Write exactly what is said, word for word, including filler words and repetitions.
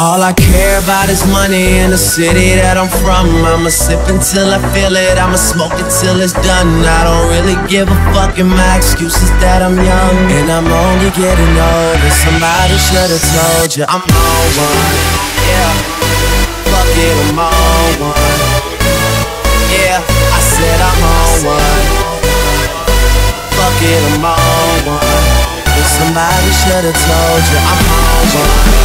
All I care about is money in the city that I'm from. I'ma sip until I feel it, I'ma smoke it till it's done. I don't really give a fuck, and my excuse is that I'm young and I'm only getting older. Somebody should've told you I'm on one. Yeah, fuck it, I'm on one. Yeah, I said I'm on one. Fuck it, I'm on one. But somebody should've told you I'm on one.